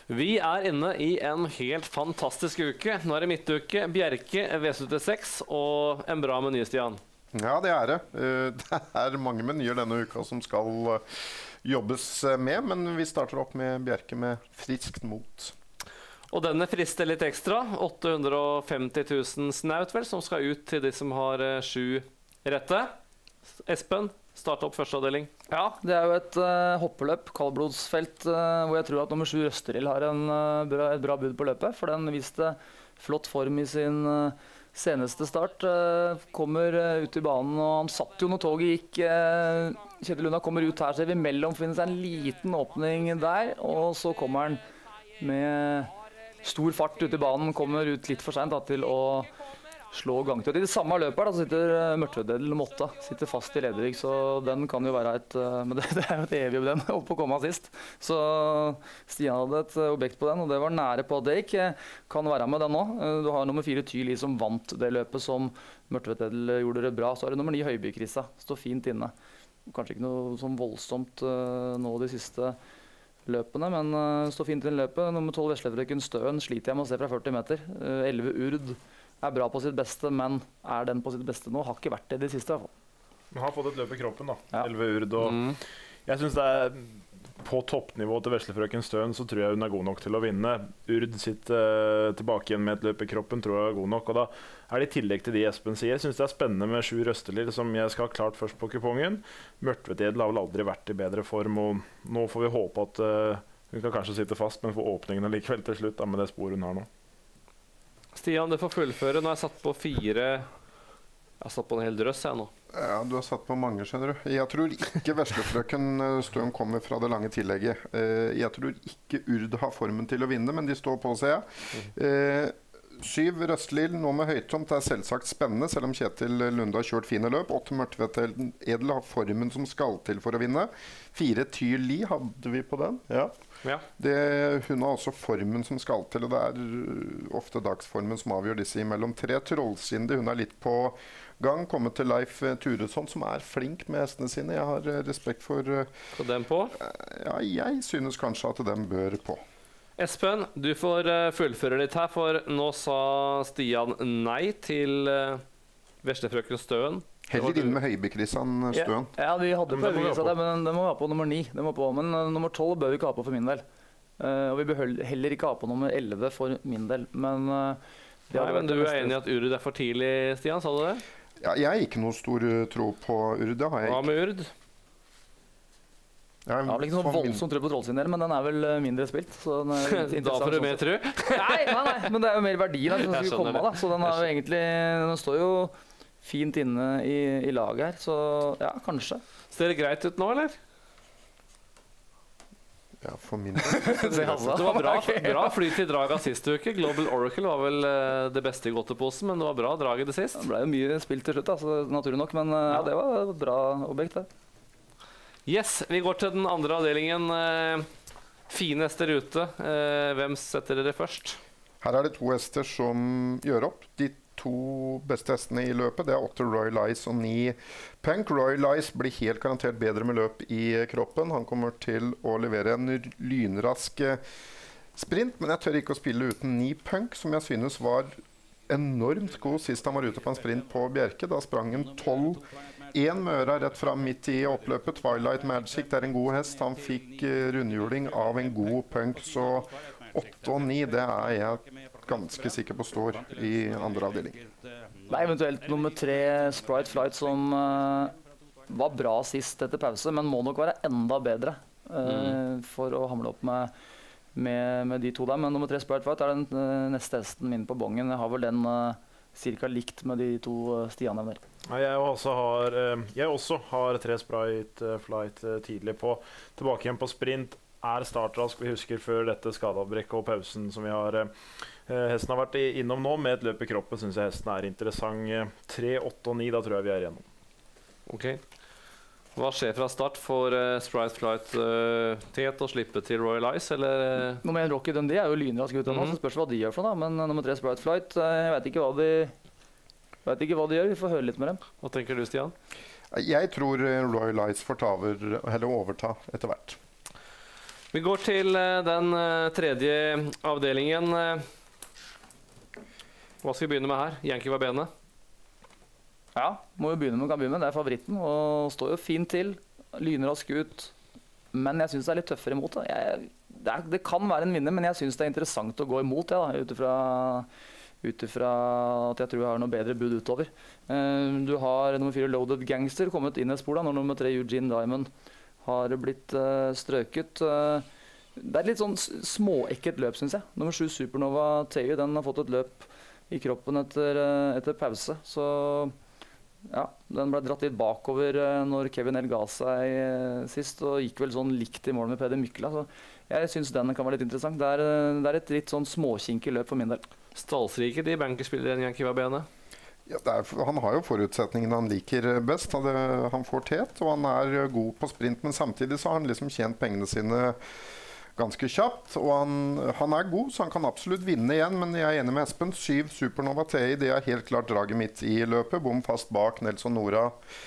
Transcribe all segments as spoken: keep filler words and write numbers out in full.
Vi er inne i en helt fantastisk uke. Nå er det midtuke, Bjerke, V syttiseks og en bra meny, Stian. Ja, det er det. Det er mange menyer denne uka som skal jobbes med, men vi starter opp med Bjerke med friskt mot. Og denne frister litt ekstra. åtte hundre og femti tusen snaut vel, som skal ut til de som har sju rette. Espen, start opp første avdeling. Ja, det er jo et uh, hoppeløp, kaldblodsfelt, uh, hvor jeg tror at nummer sju Røsterild har en, uh, bra, et bra bud på løpet. For den viste flott form i sin uh, seneste start. Uh, kommer uh, ut i banen, og han satt jo når toget gikk. Uh, Kjetil Lunda kommer ut her, ser vi mellom, finner seg en liten åpning der. Og så kommer han med stor fart ut i banen, kommer ut litt for sent da, til å slå gangtøy. I det samme løpet her, da, så sitter Mørtvedel nummer åtte, sitter fast i Ledervik, så den kan jo være et, men det, det er jo et evig jobb den, holdt på å komme av sist. Så Stian hadde et objekt på den, og det var nære på at det ikke kan være med den nå. Du har nummer fire Tyli som vant det løpet som Mørtvedel gjorde det bra, så har du nummer ni Høyby-Krisa, står fint inne. Kanskje ikke noe sånn voldsomt nå de siste løpene, men står fint inn i løpet. Nummer tolv Veslefrøken Støen sliter jeg med å se fra førti meter. elleve Urd er bra på sitt beste, men er den på sitt beste nå? Har ikke vært det i det siste, i hvert fall. Man har fått et løp i kroppen, da. Ja. elleve Urd. Og mm. Jeg synes det er på toppnivå til Veslefrøken Støen, så tror jeg hun er god nok til å vinne. Urd sitter uh, tilbake igjen med et løp i kroppen, tror jeg er god nok. Og da er det i tillegg til de Espen sier. Jeg synes det er spennende med sju Røsterild, som jeg skal ha klart først på kupongen. Mørtvedel har vel aldri vært i bedre form, og nå får vi håpe at uh, hun kan kanskje sitte fast, men få åpningene likevel til slutt, da, med det sporet hun har nå. Stian, du får fullføre. Nå har jeg satt på fire. Jeg har satt på en hel drøss jeg nå. Ja, du har satt på mange, skjønner du. Jeg tror ikke Veslefrøken Støen kommer fra det lange tillegget. Jeg tror ikke Urd har formen til å vinne, men de står på, ser jeg. Syv Røsterild, nå med høytomt, er selvsagt spennende, selv om Kjetil Lunde har kjørt fine løp. Åtte Mørtvedel Edel har formen som skal til for å vinne. Fire Tyli hadde vi på den. Ja. Ja. Det, hun har også formen som skal til, og det er ofte dagsformen som avgjør disse imellom. Tre Trollsinde, hun er litt på gang. Kommet til Leif Turesson, som er flink med hestene sine. Jeg har respekt for... Så den på? Ja, jeg synes kanskje at den bør på. Espen, du får uh, fullføre litt her, for nå sa Stian nei til uh, Veslefrøken Støen. Heller inn med Høyby-Krisan Støen. Ja, ja, vi hadde på Høyby-Krisa det, men den må være på nummer ni. Den må på, men uh, nummer tolv bør vi ikke ha på for min del. Uh, og vi bør heller ikke ha på nummer elleve for min del. Men, uh, det nei, men du er enig i at Urd er for tidlig, Stian, sa du det? Ja, jeg har ikke noe stor tro på Urd. Det har jeg ikke. Hva med Urd? Jeg har vel ikke noe voldsomt tro på Trollsinde, men den er vel mindre spilt. Så den er da får du mer tro? nei, nei, nei, men det er jo mer verdi der som skulle komme, da. Så den, er jo egentlig, den står jo fint inne i, i laget her, så ja, kanskje. Ser det greit ut nå, eller? Ja, for min del. Det var bra, bra flyt i draget sist uke. Global Oracle var vel uh, det beste i godteposen, men det var bra draget det sist. Det ble jo mye spilt til slutt, da, så naturlig nok, men uh, ja, det var et bra objekt der. Yes, vi går til den andre avdelingen. Uh, fine hester ute. Uh, hvem setter dere først? Her er det to hester som gjør opp. De to beste hestene i løpet, det er åtte Royal Ice og ni Punk. Royal Ice blir helt garantert bedre med løp i kroppen. Han kommer til å levere en lynrask sprint, men jeg tør ikke å spille uten ni Punk, som jeg synes var enormt god sist han var ute på en sprint på Bjerke. Da sprang han tolv. En Møra rett fram midt i oppløpet. Twilight Magic, det er en god hest. Han fikk rundhjuling av en god Punk, så åtte og ni, det er jeg ganske sikker på står i andre avdeling. Det er eventuelt nummer tre Sprite Flight som uh, var bra sist etter pause, men må nok være enda bedre uh, mm. for å hamle opp med, med, med de to der. Men nummer tre Sprite Flight er den uh, neste hesten min på bongen. Jeg har vel den uh, cirka likt med de to uh, Stian nevner. Jeg også har, jeg også har tre Sprite Flight tidlig på. Tilbake igjen på sprint. Er startrask, vi husker før dette skadeavbrekket og pausen som vi har eh, hesten har vært innom nå, med et løp i kroppen synes jeg hesten er interessant. tre, åtte og ni, da tror jeg vi er igjennom. Ok. Hva skjer fra start for uh, Sprite Flight uh, Tet å slippe til Royal Ice, eller? Uh... Nummer en Rocky Dundee er jo lynrask ute nå, mm. så spørs hva de gjør for da, men nummer tre Sprite Flight, uh, jeg vet ikke hva de vet ikke hva de gjør, vi får høre litt med dem. Hva tenker du, Stian? Jeg tror Royal Ice får ta over, eller overta etter hvert. Vi går til uh, den uh, tredje avdelingen. Uh, hva skal vi begynne med her? Yankee Wabene. Ja, må jo begynne med, kan begynne med. Det er favoritten, og står jo fint til. Lynrask ut. Men jeg synes det er litt tøffere imot. Da. Jeg, det, er, det kan være en vinner, men jeg synes det er interessant å gå imot det, da, utifra, utifra at jeg tror jeg har noe bedre bud utover. Uh, du har nummer fire Loaded Gangster kommet inn i et spor, da, når nummer tre Eugene Diamond har blitt uh, strøket. Uh, det er et litt sånn småekkelt løp, synes jeg. Nummer sju Supernova Teu, den har fått et løp i kroppen etter, uh, etter pause. Så ja, den ble dratt litt bakover uh, når Kevin L ga seg uh, sist, og gikk vel sånn likt i mål med Peder Mykla. Så jeg synes den kan være litt interessant. Det er, uh, det er et litt sånn småkinkig løp for min del. Stallsrike de bankerspillere enn Yankee Wabene. Ja, det er, han har jo forutsetningene han liker best. Han, det, han får tet, og han er god på sprint, men samtidig så har han liksom tjent pengene sine ganske kjapt. Og han, han er god, så han kan absolutt vinne igjen, men jeg er enig med Espen. Syv Supernova Tei, det er helt klart draget mitt i løpet. Bom fast bak Nelson Nora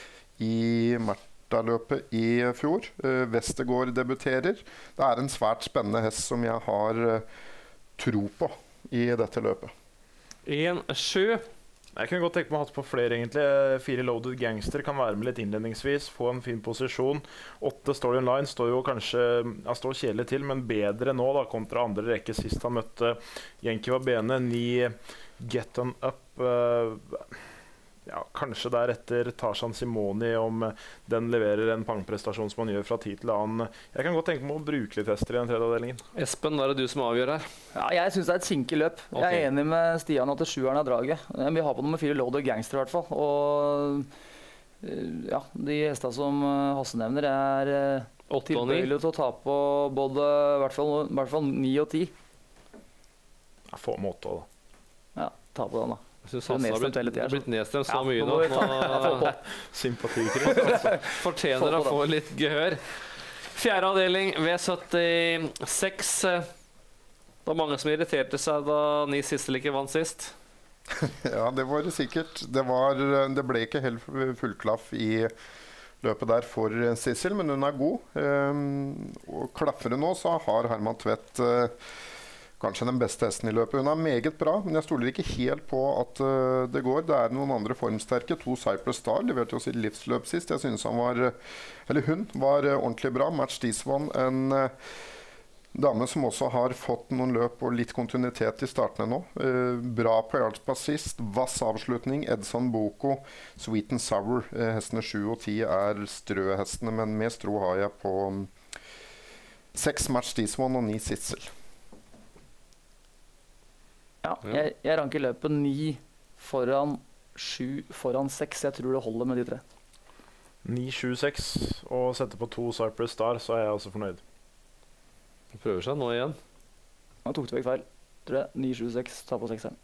i Marta-løpet i fjor. Uh, Vestergaard debuterer. Det er en svært spennende hest som jeg har uh, tro på i dette løpet. en sju. Jeg kunne godt tenke meg å ha hatt på flere, egentlig. Fire Loaded Gangster kan være med litt innledningsvis, få en fin posisjon. Åtte Story Online står jo kanskje ja, står kjedelig til, men bedre nå da, kontra andre rekke sist han møtte Yankee Wabene. Ni Get On Up. Uh, ja, kanskje deretter Tarzan Simoni, om den leverer en pangprestasjon som han gjør fra tid til annen. Jeg kan godt tenke meg å bruke litt hester i den tredje avdelingen. Espen, da er det du som avgjør her. Ja, jeg synes det er et kinkig løp. Okay. Jeg er enig med Stian at det sjueren er draget. Vi har på nummer fire Loaded Gangster i hvert fall. Og ja, de hestene som Hasse nevner er tilbøyelige til å ta på både i hvert fall, i hvert fall ni og ti. Ja, få med åtte da. Ja, ta på den da. Jeg synes Hasse har blitt, tiden, blitt nedstemt så ja, mye nå. nå Sympatikere. Fortjener å få litt gehør. Fjerde avdeling, V syttiseks. Det var mange som irriterte seg da Ni Sisselike vant sist. Ja, det var det sikkert. Det, var, det ble ikke helt fullklaff i løpet der for Sissel, men hun er god. Um, og klaffer hun nå, så har Herman Tvedt uh, kanskje den beste hesten i løpet. Hun er meget bra, men jeg stoler ikke helt på at uh, det går. Det er noen andre formsterke. To Cypress Star leverte jo sitt livsløp sist. Jeg synes han var, eller hun var uh, ordentlig bra. Match Disvan, en uh, dame som også har fått noen løp og litt kontinuitet i startene nå. Uh, bra på Jarlspass sist. Vass avslutning. Edson Boko. Sweet and Sour. Uh, hestene sju og ti er strøhestene, men mest tro har jeg på um, seks Match Disvan og ni Sissel. Ja, jeg, jeg ranker løpet ni foran sju foran seks. Jeg tror det holder med de tre. ni sju seks og setter på to Cypress Star, så er jeg også fornøyd. Han prøver seg nå igjen. Han tok det vekk feil. Tror jeg. ni sju seks, ta på sekseren.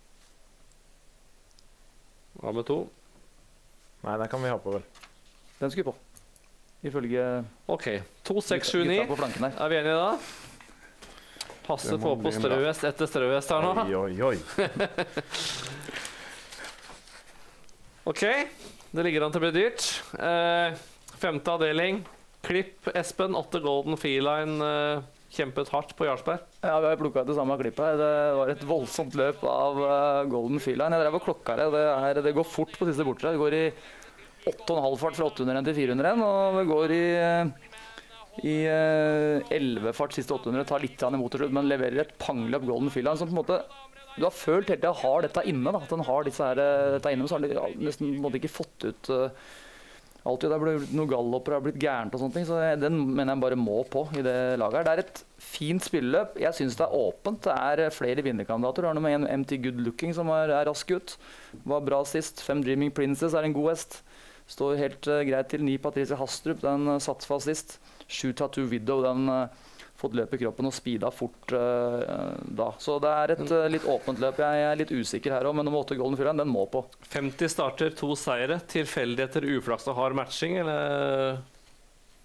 Hva med to? Nei, den kan vi ha på vel. Den skulle på. Ifølge Ok, to seks sju ni. Er vi enige da? Hasse får på strøhest etter strøhest her nå. Oi, oi, oi. Ok, det ligger an til å bli dyrt. Eh, femte avdeling. Klipp Espen, åtte Golden Feline, eh, kjempet hardt på Jarlsberg. Ja, vi har plukket det samme klippet. Det var et voldsomt løp av uh, Golden Feline. Jeg drev og klokka det. Det, er, det går fort på siste bortre. Det går i åtte og en halv fart fra åtte hundre til fire hundre, og det går i... Uh, i elleve fart siste åtte hundre, tar litt imot til slutt, men leverer et pangløp Golden Feline som på en måte du har følt helt til å ha dette inne, da, at den har disse her, dette inne, men så har den nesten på en måte ikke fått ut uh, alt. Det har blitt noen galloper, det har blitt gærent og sånne ting, så jeg, den mener jeg bare må på i det laget her. Det er et fint spilleløp. Jeg synes det er åpent. Det er flere vinnerkandidater. Du har noe med en M T Good Looking som er, er rask ut. Var bra sist. Fem Dreaming Princess er en god hest. Står helt uh, greit til. Ni Patricia Hastrup, den uh, satt fast sist. Sju Tattoo Widow, den uh, fått løp i kroppen og speeda fort uh, da. Så det er et uh, litt åpent løp. Jeg er litt usikker her også, men nummer åtte Golden Feline, den må på. femti starter, to seire. Tilfeldigheter, uflaks og hard matching, eller?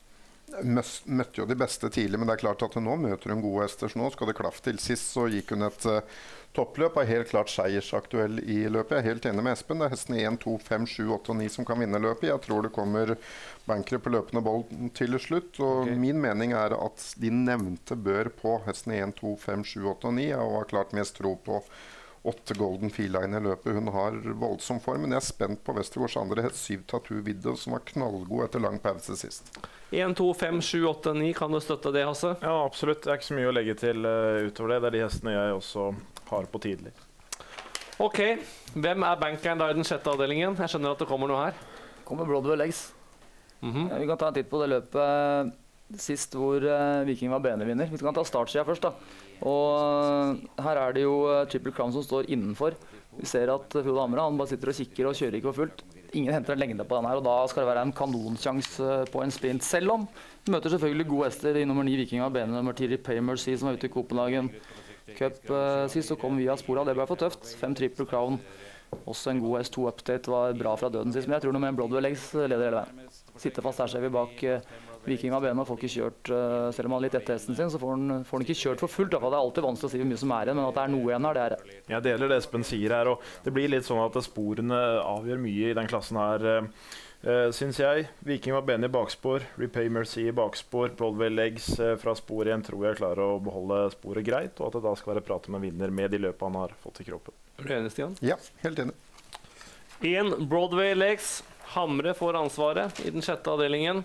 møtte jo de beste tidlig, men det er klart at nå møter hun gode hester, så nå skal det klaff til. Sist så gikk hun et uh, toppløp, er helt klart seiersaktuell i løpet. Jeg er helt enig med Espen, det er hestene en, to, fem, sju, åtte og ni som kan vinne løpet. Jeg tror det kommer bankere på løpende boll til slutt, og okay. Min mening er at de nevnte bør på hestene en, to, fem, sju, åtte og ni, og har klart mest tro på åtte Golden Feline i løpet. Hun har voldsom form, men jeg er spent på Vestergaards andre hest, syv Tattoo Video, som var knallgod etter lang pause sist. en, to, fem, sju, åtte, ni, kan du støtte det, Hasse? Ja, absolutt. Det er ikke så mye å legge til uh, utover det. Det er de hestene jeg også har på tidlig. Ok, hvem er bankeren da i den sjette avdelingen? Jeg skjønner at det kommer noe her. Kommer Broadway Legs. Mm-hmm. Ja, vi kan ta en titt på det løpet sist hvor uh, Viking var benevinner. Vi kan ta startsida først da. Og uh, her er det jo uh, Triple Crown som står innenfor. Vi ser at uh, Frode Hamre, han bare sitter og kikker og kjører ikke for fullt. Ingen henter en lengde på den her, og da skal det være en kanonsjanse uh, på en sprint. Selv om vi møter selvfølgelig gode hester i nummer ni Viking av bene, nummer ti Repay Mercy som var ute i Copenhagen Cup uh, sist, så kom vi av sporet. Det ble for tøft. Fem Triple Crown. Også en god hest, to Update var bra fra døden sist, men jeg tror noe med Broadway Legs leder hele veien. Sitter fast, der ser vi bak uh, Viking av bena og får ikke kjørt, uh, selv om han er litt etter hesten sin, så får han, får han ikke kjørt for fullt. Det er alltid vanskelig å si hvor mye som er igjen, men at det er noe igjen her, det er det. Jeg deler det Espen sier her, og det blir litt sånn at sporene avgjør mye i den klassen her, uh, synes jeg. Viking av bena i bakspor, Repay Mercy i bakspor, Broadway Legs uh, fra spor igjen tror jeg klarer å beholde sporet greit, og at det da skal være prate med vinner med de løpene han har fått i kroppen. Er du enig, Stian? Ja, helt enig. En Broadway Legs. Hamre får ansvaret i den sjette avdelingen.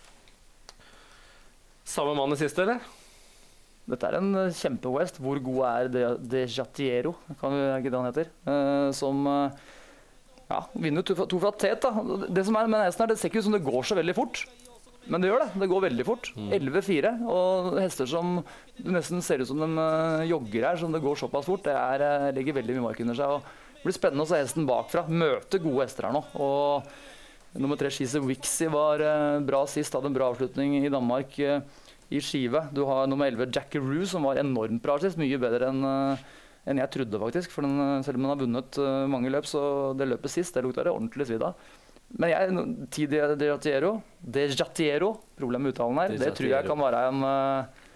Samme mann i siste, eller? Dette er en uh, kjempe-West. Hvor god er De, De Jatiero, kan vi ikke det han heter? Uh, som uh, ja, vinner to, to fra tet. Da. Det som er med hesten her, det ser ikke ut som det går så veldig fort. Men det gjør det. Det går veldig fort. elleve fire. Og hester som det nesten ser ut som de uh, jogger her, som det går såpass fort, det er, uh, legger veldig mye mark under seg. Og det blir spennende å se hesten bakfra. Møte gode hester her nå. Og nummer tre, She's a Wixie, var uh, bra sist. Hadde en bra avslutning i Danmark uh, i skive. Du har nummer elleve, Jackaroo, som var enormt bra sist. Mye bedre enn uh, enn jeg trodde, faktisk. For den, uh, selv om den har vunnet uh, mange løp, så det løpet sist, det lukta det ordentlig svidd av. Men jeg, ti De Jatiero, De Jatiero, problem med uttalen her, det tror jeg kan være en uh,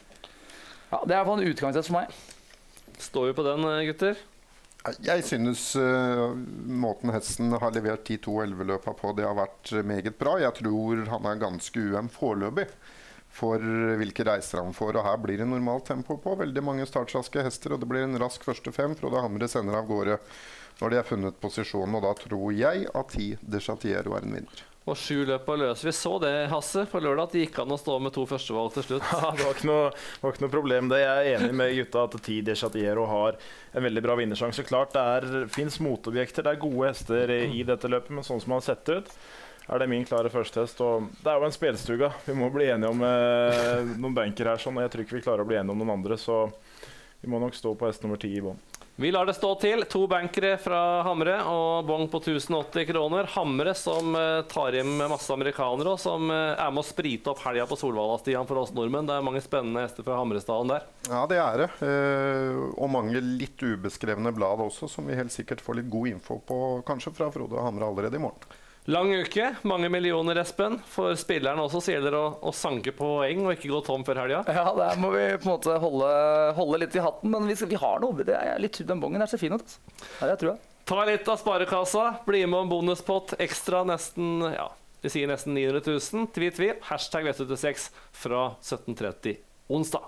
ja, det er i hvert fall en utgangshest for meg. Står vi på den, gutter? Jeg synes uh, måten hesten har levert ti to elleve-løpet på, det har vært meget bra. Jeg tror han er ganske U M foreløpig for hvilke reiser han får. Og her blir det normalt tempo på. Veldig mange startraske hester, og det blir en rask første fem. Frode Hamre sender av gårde når de har funnet posisjonen, og da tror jeg at ti De Jatiero er en vinner. Og sju løp av løs. Vi så det, Hasse, på lørdag, at det gikk an å stå med to førstevalg til slutt. Ja, det var ikke noe, var ikke noe problem det. Jeg er enig med gutta at ti De Jatiero har en veldig bra vinnersjanse. Klart det finnes motobjekter, det er gode hester i, i dette løpet, men sånn som han har sett ut, er det min klare førstehest. Og det er jo en spelstuga. Vi må bli enige om eh, noen banker her, sånn, og jeg tror ikke vi klarer å bli enige om noen andre, så vi må nok stå på hest nummer ti i bånd. Vi lar det stå til. To bankere fra Hamre og bong på tusen og åtti kroner. Hamre som uh, tar hjem masse amerikanere, og som uh, er med å sprite opp helga på Solvalla-stian for oss nordmenn. Det er mange spennende hester fra Hamrestaden der. Ja, det er det. Uh, og mange litt ubeskrevne blad også, som vi helt sikkert får litt god info på, kanskje fra Frode og Hamre allerede i morgen. Lang uke, mange millioner, Espen. For spillerne også sier dere å, å sanke poeng og ikke gå tom før helga. Ja, der må vi på en måte holde, holde litt i hatten, men vi, vi har noe. Det er litt, den bongen der ser fin ut. Altså. Ja, det tror jeg. Ta litt av sparekassa, bli med om bonuspott, ekstra nesten, ja, vi sier nesten ni hundre tusen. Tweet vi, hashtag V syttiseks fra sytten tretti onsdag.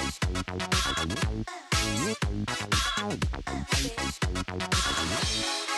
Bitch.